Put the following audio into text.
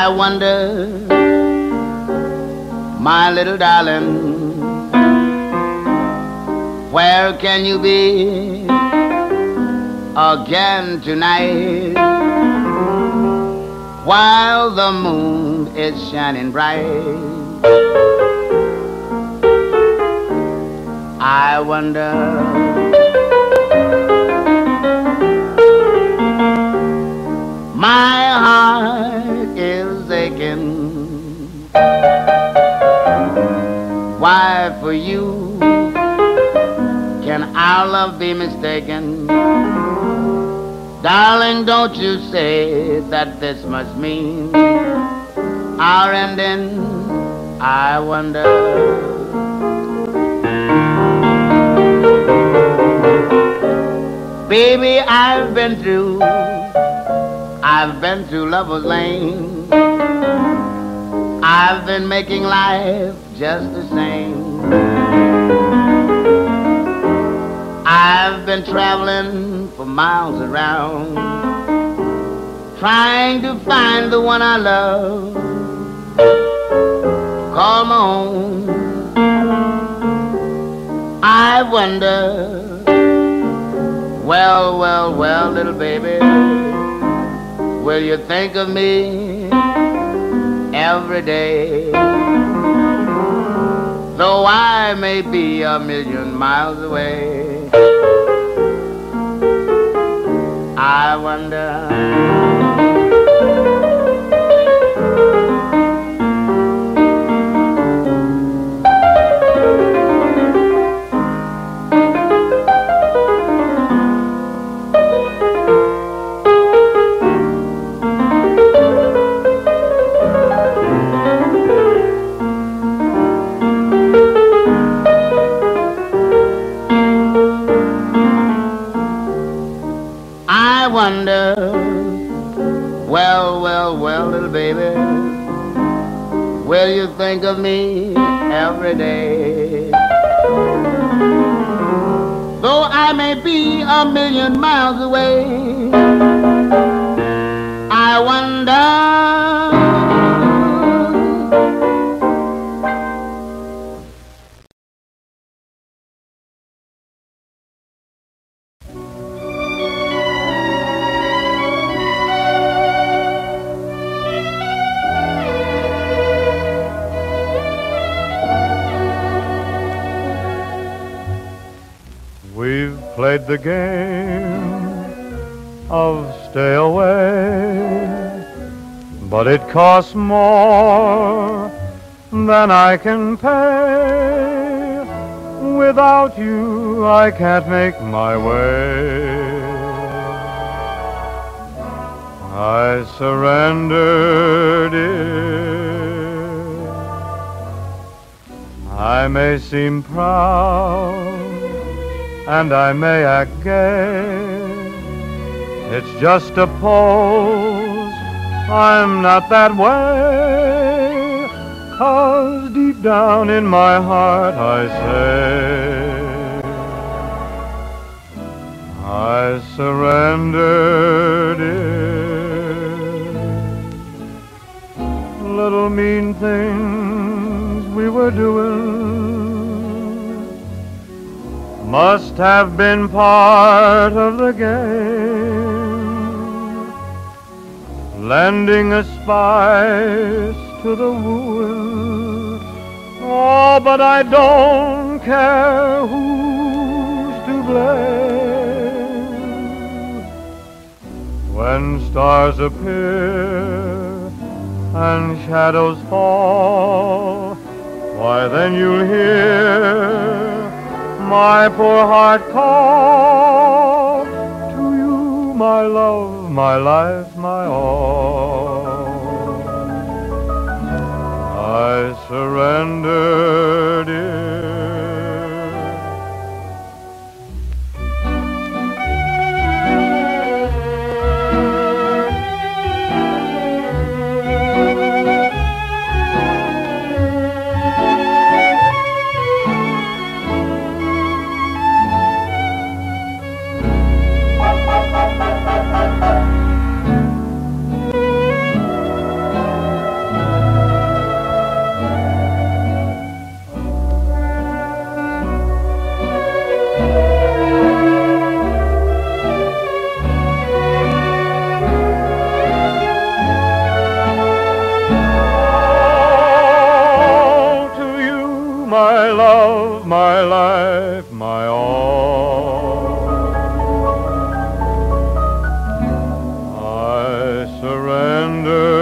wonder, my little darling, where can you be again tonight, while the moon is shining bright? I wonder, my heart is aching. Why for you can our love be mistaken? Darling, don't you say that this must mean our ending. I wonder. Baby, I've been through Lover's Lane. I've been making life just the same. I've been traveling for miles around, trying to find the one I love, call my own. I wonder, well, well, well, little baby, will you think of me every day? Though I may be a million miles away, I wonder. I wonder, well, well, well, little baby, will you think of me every day? Though I may be a million miles away, I wonder. We've played the game of stay away, but it costs more than I can pay. Without you, I can't make my way. I surrendered it. I may seem proud and I may act gay, it's just a pose, I'm not that way, 'cause deep down in my heart I say, I surrendered it. Little mean things we were doing must have been part of the game, lending a spice to the wooing. Oh, but I don't care who's to blame. When stars appear and shadows fall, why then you'll hear my poor heart call to you, my love, my life, my all. I surrendered it. my life, my all. I surrender